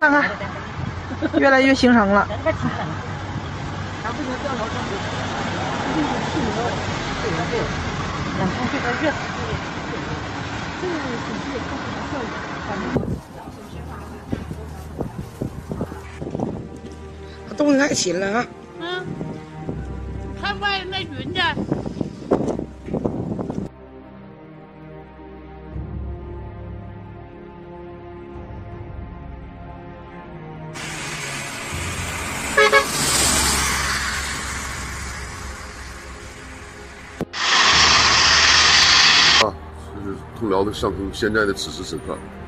看看，越来越形成了。 东西太新了啊！ 嗯，看外面那云去。 这是通辽的上空现在的此时此刻。